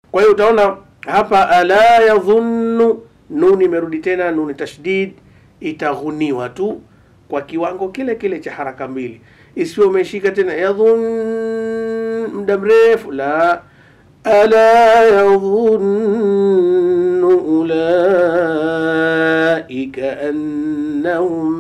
Kwa hiyo utaona hapa ala yadhunnu, nuni imerudi tena, nuni tashdid, itaghuniwa tu kwa kiwango kile kile cha haraka mbili, isiwe umeshika tena yadhun muda mrefu. La, ala yadhunnu ulaika annahum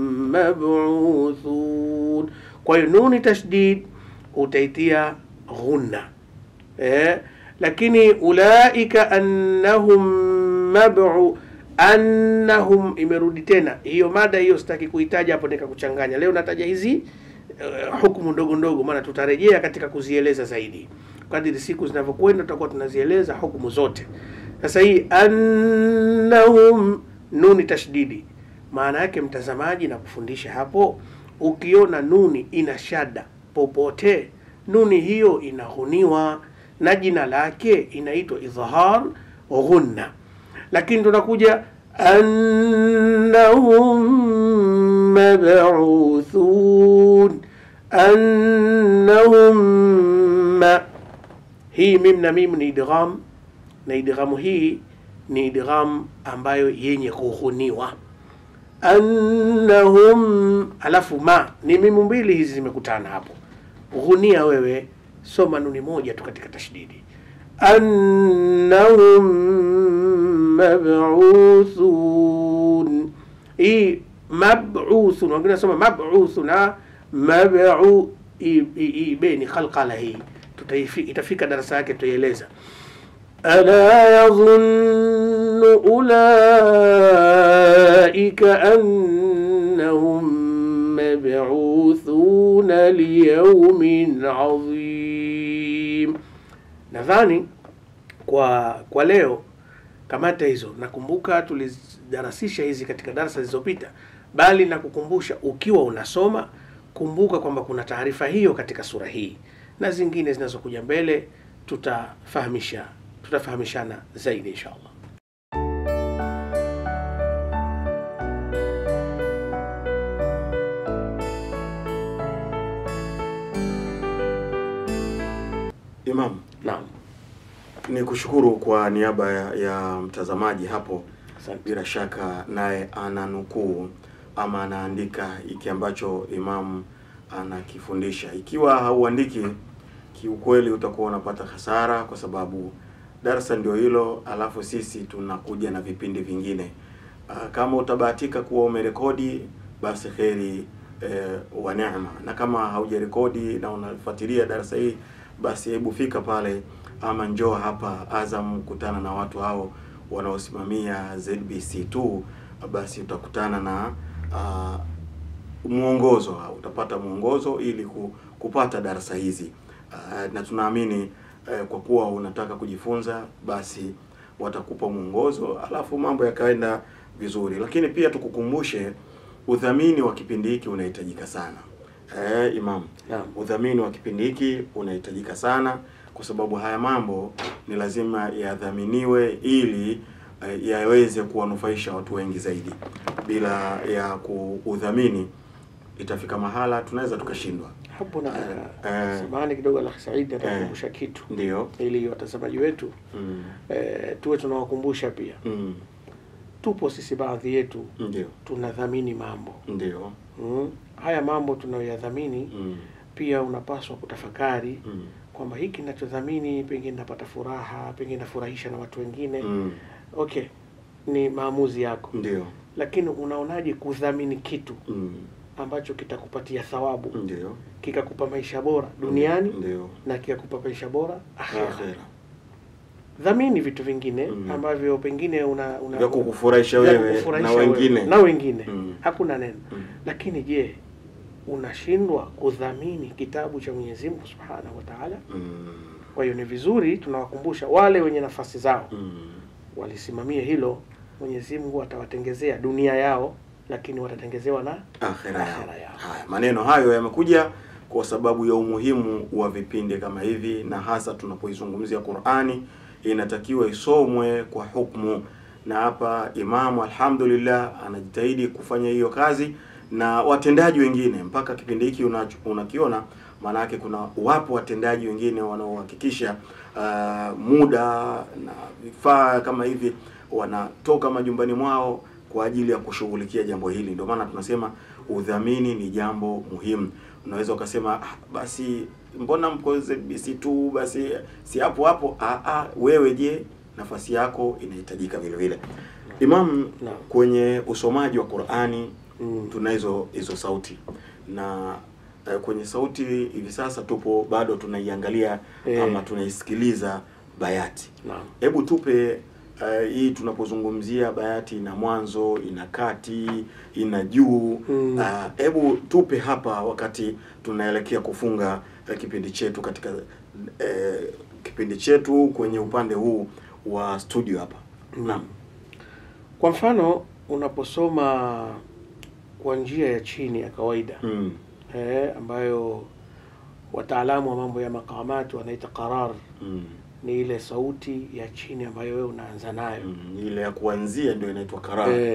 mab'uthun. Kwa hiyo nuni tashdid utaitia ghunna, lakini ulaika annahum annahum imerudi tena. Hiyo mada hiyo sitaki kuitaja hapo nikakuchanganya. Leo nataja hizi hukumu ndogo ndogo, maana tutarejea katika kuzieleza zaidi kadiri siku zinavyokwenda, tutakuwa tunazieleza hukumu zote. Sasa hii annahum, nuni tashdidi, maana yake mtazamaji na kufundisha hapo, ukiona nuni ina shada popote, nuni hiyo inaghuniwa na jina lake inaitwa idhhar ghunna. Lakini tunakuja annahum mab'uthun, annahum, hii mim na mim ni idgham, na idghamu hii ni idgham ambayo yenye kughuniwa. Annahum, alafu ma ni mimu mbili hizi zimekutana hapo. Ghunia wewe soma nuni moja tu katika tashdidi, annahum mab'uthun. Hii mab'uthun, wengine nasoma mab'uthun, mab'u ibeni khalqala. Hii itafika darasa yake tutaieleza. ala yadhunnu ulaika annahum mab'uthuna liyawmin adhim. Nadhani kwa leo kamata hizo. Nakumbuka tulidarasisha hizi katika darasa zilizopita, bali na kukumbusha ukiwa unasoma, kumbuka kwamba kuna taarifa hiyo katika sura hii na zingine zinazokuja mbele, tutafahamishana zaidi inshallah. Imam, naam, ni kushukuru kwa niaba ya mtazamaji hapo. Bila shaka naye ananukuu ama anaandika hiki ambacho Imam anakifundisha. Ikiwa hauandiki, kiukweli utakuwa unapata hasara, kwa sababu darasa ndio hilo, alafu sisi tunakuja na vipindi vingine. Kama utabahatika kuwa umerekodi, basi kheri wa neema, na kama haujarekodi na unafuatilia darasa hii, basi hebu fika pale ama njoo hapa Azam, kutana na watu hao wanaosimamia ZBC2, basi utakutana na muongozo, utapata muongozo ili kupata darasa hizi. Na tunaamini kwa kuwa unataka kujifunza, basi watakupa muongozo, alafu mambo yakaenda vizuri. Lakini pia tukukumbushe, udhamini wa kipindi hiki unahitajika sana. Imam, udhamini wa kipindi hiki unahitajika sana, kwa sababu haya mambo ni lazima yadhaminiwe ili yaweze kuwanufaisha watu wengi zaidi. Bila ya kuudhamini, itafika mahala tunaweza tukashindwa. Hapo na samahani kidogo la Said, atakumbusha kitu. Ndio. Ili watazamaji wetu tuwe tunawakumbusha pia. Tupo sisi baadhi yetu ndio tunadhamini mambo. Ndio. Haya mambo tunayoyadhamini pia unapaswa kutafakari kwamba hiki ninachodhamini pengine napata furaha, pengine nafurahisha na watu wengine. Okay, ni maamuzi yako. Ndio. Lakini unaonaje kudhamini kitu ambacho kitakupatia thawabu, ndio, kikakupa maisha bora duniani, ndio, na kikakupa maisha bora akhera. Dhamini vitu vingine ambavyo pengine una kukufurahisha wewe na wengine. Hakuna neno. Lakini je, unashindwa kudhamini kitabu cha Mwenyezi Mungu Subhanahu wa Ta'ala? Kwa hiyo ni vizuri tunawakumbusha wale wenye nafasi zao walisimamia hilo. Mwenyezi Mungu atawatengezea dunia yao, lakini watatengezewa na akhera yao. Haya, maneno hayo yamekuja kwa sababu ya umuhimu wa vipindi kama hivi, na hasa tunapoizungumzia Qur'ani inatakiwa isomwe kwa hukumu. Na hapa Imamu alhamdulillah anajitahidi kufanya hiyo kazi, na watendaji wengine mpaka kipindi hiki unakiona, maana yake kuna wapo watendaji wengine wanaohakikisha muda na vifaa kama hivi, wanatoka majumbani mwao kwa ajili ya kushughulikia jambo hili. Ndio maana tunasema udhamini ni jambo muhimu. Unaweza ukasema basi mbona mko ZBC tu, basi si hapo hapo. Wewe je, nafasi yako inahitajika vile vile. Imam, kwenye usomaji wa Qur'ani tunazo hizo sauti, na kwenye sauti hivi sasa tupo bado tunaiangalia ama tunaisikiliza bayati. Hebu tupe hii tunapozungumzia bayati, ina mwanzo, ina kati, ina juu. Hebu tupe hapa wakati tunaelekea kufunga kipindi chetu katika kipindi chetu kwenye upande huu wa studio hapa. Naam. Kwa mfano unaposoma kwa njia ya chini ya kawaida ambayo wataalamu wa mambo ya makamati wanaita qarar, ni ile sauti ya chini ambayo wewe unaanza nayo. Ile ya kuanzia ndio inaitwa qarar.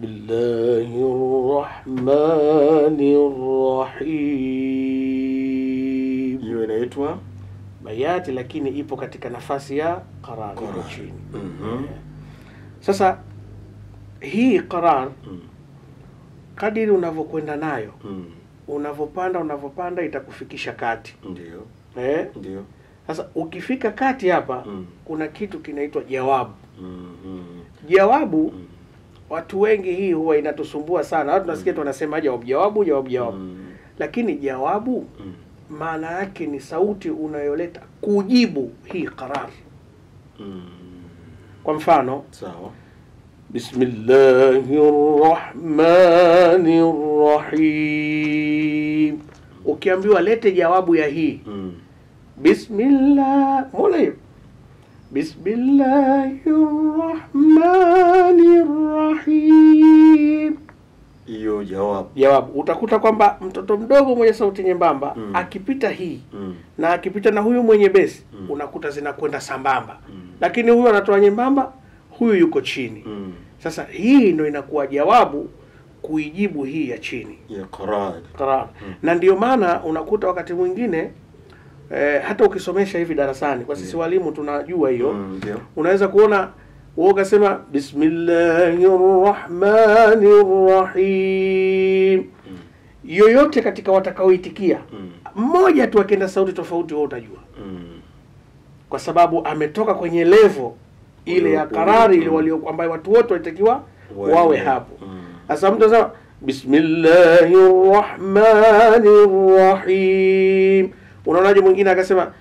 Bismillahirrahmanirrahim. Hiyo inaitwa bayati, lakini ipo katika nafasi ya qarar chini. Sasa hii qarar kadiri unavyokwenda nayo, unavyopanda itakufikisha kati. Ndio. Ndio. Sasa ukifika kati hapa kuna kitu kinaitwa jawabu. Jawabu watu wengi hii huwa inatusumbua sana. Watu nasikia tunasema jawabu. Lakini jawabu maana yake ni sauti unayoleta kujibu hii qarar. Kwa mfano, sawa. Bismillahirrahmanirrahim. Ukiambiwa lete jawabu ya hii bismillah, mbona hiyo? Bismillahirrahmanirrahim. Hiyo jawabu. Utakuta kwamba mtoto mdogo mwenye sauti nyembamba akipita hii na akipita na huyu mwenye besi unakuta zinakwenda sambamba. Lakini huyu anatoa nyembamba, huyu yuko chini. Sasa hii ndio inakuwa jawabu kuijibu hii ya chini ya qarar. Na ndio maana unakuta wakati mwingine hata ukisomesha hivi darasani, kwa sisi walimu tunajua hiyo. Unaweza kuona wewe ukasema bismillahirrahmanirrahim, yoyote katika watakaoitikia mmoja tu akienda sauti tofauti wewe utajua, kwa sababu ametoka kwenye level ile ya karari ile walio ambayo watu wote walitakiwa wawe hapo. Sasa mtu anasema bismillahirrahmanirrahim, unaonaje mwingine akasema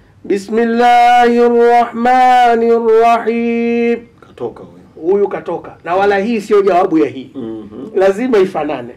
bismillahirrahmanirrahim, katoka huyu katoka, na wala hii sio jawabu ya hii. Lazima ifanane.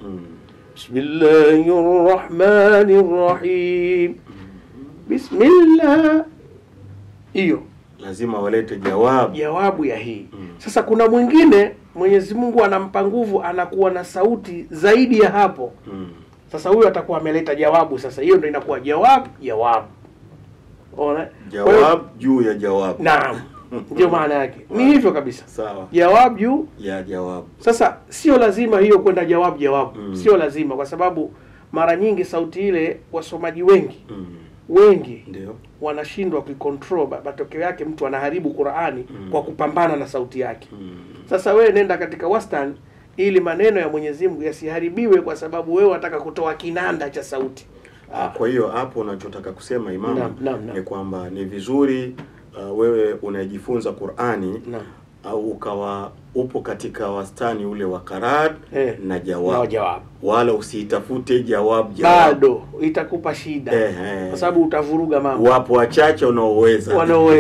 Bismillahirrahmanirrahim, bismillah, hiyo lazima walete jawabu ya hii. Sasa kuna mwingine Mwenyezi Mungu anampa nguvu, anakuwa na sauti zaidi ya hapo. Sasa huyo atakuwa ameleta jawabu. Sasa hiyo ndio inakuwa jawabu. Ona? Jawabu juu ya jawabu. Naam. Ndio maana yake. Ni hivyo kabisa. Sawa. Jawabu juu ya jawabu. Sasa sio lazima hiyo kwenda jawabu. Sio lazima, kwa sababu mara nyingi sauti ile wasomaji wengi ndio wanashindwa kucontrol. Matokeo yake mtu anaharibu Qur'ani kwa kupambana na sauti yake. Sasa wewe nenda katika wastani ili maneno ya Mwenyezi Mungu yasiharibiwe, kwa sababu wewe unataka kutoa kinanda cha sauti. Kwa hiyo hapo unachotaka kusema Imam ni kwamba ni vizuri wewe unajifunza Qur'ani au ukawa upo katika wastani ule wa qarar na jawabu. Wala usitafute jawabu. Bado itakupa shida. Kwa sababu utavuruga mambo. Wapo wachache wanaoweza.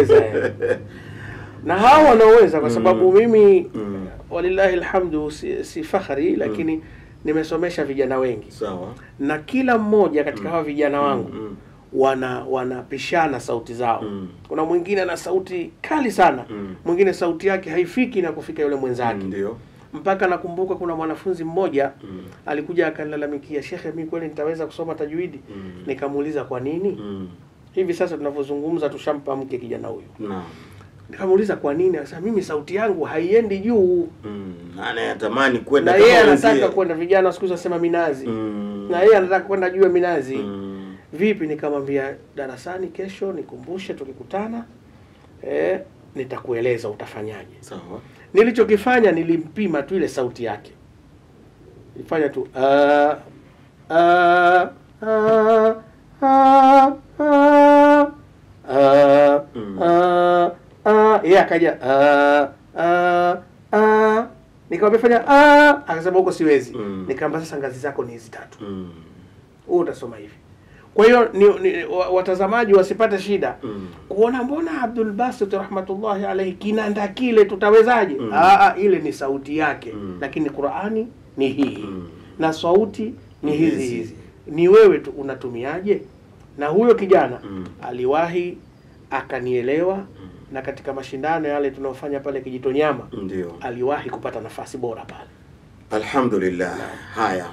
Na hao wanaoweza, kwa sababu mimi walillahi alhamdu si fakhari, lakini nimesomesha vijana wengi. Sawa. Na kila mmoja katika hao vijana wangu wanapishana sauti zao. Kuna mwingine ana sauti kali sana, mwingine sauti yake haifiki na kufika yule mwenzake. Ndio. Mpaka nakumbuka kuna mwanafunzi mmoja alikuja akanilalamikia, "Shekhe, mimi kweli nitaweza kusoma tajwidi?" Nikamuuliza kwa nini? Hivi sasa tunavyozungumza tushampa mke kijana huyu. Naam. Nikamuuliza kwa nini? Akasema mimi sauti yangu haiendi juu. Anatamani kwenda kama yeye anataka kwenda, vijana siku hizo sema minazi. Na yeye anataka kwenda juu ya minazi. Vipi? Nikamwambia darasani kesho nikumbushe tukikutana nitakueleza utafanyaje. Sawa. Nilichokifanya nilimpima tu ile sauti yake. Nilifanya tu yeye akaja nikamwambia fanya akasema huko siwezi. Nikamwambia sasa ngazi zako ni hizi 3. Wewe utasoma hivi. Kwa hiyo watazamaji wasipate shida kuona mbona Abdul Basit rahmatullahi alayhi kinanda kile tutawezaje? Ile ni sauti yake, lakini Qur'ani ni hii na sauti ni hizi. Ni wewe tu unatumiaje? Na huyo kijana aliwahi akanielewa, na katika mashindano yale tunaofanya pale Kijitonyama ndio aliwahi kupata nafasi bora pale. Alhamdulillah. Haya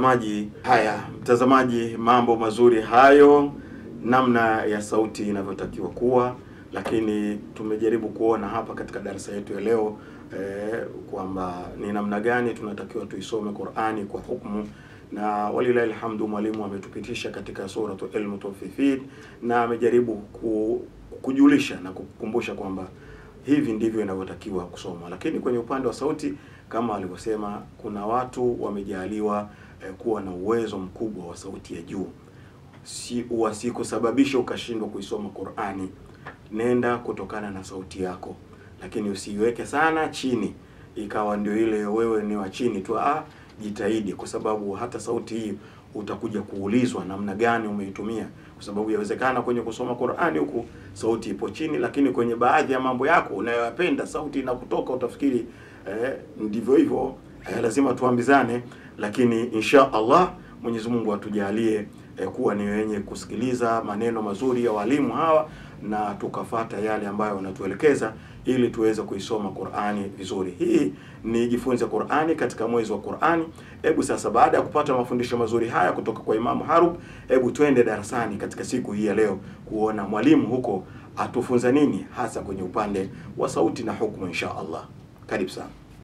mtazamaji, mambo mazuri hayo, namna ya sauti inavyotakiwa kuwa, lakini tumejaribu kuona hapa katika darasa yetu ya leo kwamba ni namna gani tunatakiwa tuisome Qur'ani kwa hukumu, na walilahi alhamdu mwalimu ametupitisha katika suratu Al-Mutaffifin na amejaribu kujulisha na kukumbusha kwamba hivi ndivyo inavyotakiwa kusoma. Lakini kwenye upande wa sauti kama alivyosema, kuna watu wamejaliwa kuwa na uwezo mkubwa wa sauti ya juu. Usikusababisha ukashindwa kuisoma Qur'ani. Nenda kutokana na sauti yako, lakini usiiweke sana chini ikawa ndio ile wewe ni wa chini tu. Jitahidi, kwa sababu hata sauti hii utakuja kuulizwa namna gani umeitumia, kwa sababu yawezekana kwenye kusoma Qur'ani huku sauti ipo chini, lakini kwenye baadhi ya mambo yako unayoyapenda sauti inakutoka utafikiri ndivyo hivyo. Lazima tuambizane, lakini insha Allah Mwenyezi Mungu atujalie kuwa ni wenye kusikiliza maneno mazuri ya walimu hawa na tukafata yale ambayo wanatuelekeza ili tuweze kuisoma Qur'ani vizuri. Hii ni Jifunze Qur'ani katika mwezi wa Qur'ani. Hebu sasa, baada ya kupata mafundisho mazuri haya kutoka kwa Imam Harub, hebu twende darasani katika siku hii ya leo kuona mwalimu huko atufunza nini hasa kwenye upande wa sauti na hukumu insha Allah. Karibu sana.